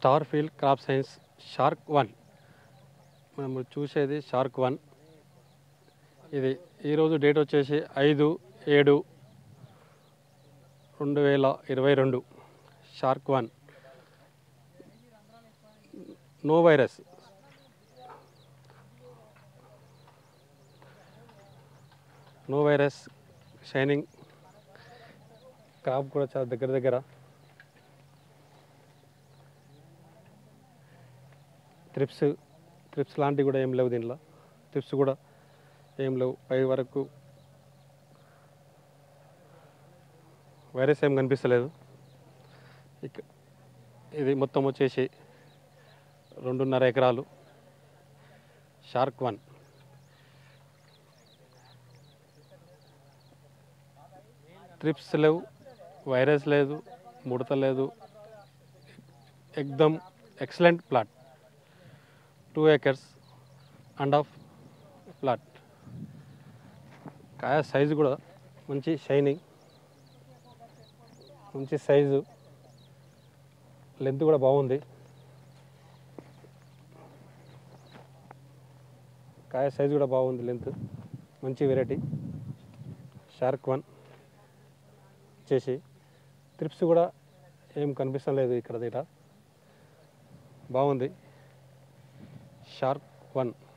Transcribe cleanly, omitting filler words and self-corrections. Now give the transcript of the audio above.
Star field crop science shark 1 మనం చూసేది shark 1. ఇది ఈరోజు డేట్ వచ్చేసి 5/7/2022. Shark 1 no virus, shining, crop కూడా చాలా దగ్గర. త్రిప్స్ లాంటివి కూడా ఏం లేవు దీంట్లో. త్రిప్స్ కూడా ఏం లేవు. పై వరకు వైరస్ ఏం కనిపిస్తలేదు. ఇది మొత్తం వచ్చేసి 2.5 ఎకరాలు షార్క్ 1. త్రిప్స్ లేవు, వైరస్ లేదు, ముడత లేదు. ఎక్దమ్ excellent plot. 2 acres and half plot. కాయ సైజు కూడా మంచి షైనింగ్, మంచి సైజు, లెంత్ కూడా బాగుంది. కాయ సైజు కూడా బాగుంది, లెంత్ మంచి వెరైటీ షార్క్ 1 వచ్చేసి. త్రిప్స్ కూడా ఏం కనిపిస్తలేదు ఇక్కడ బాగుంది షార్క్ 1.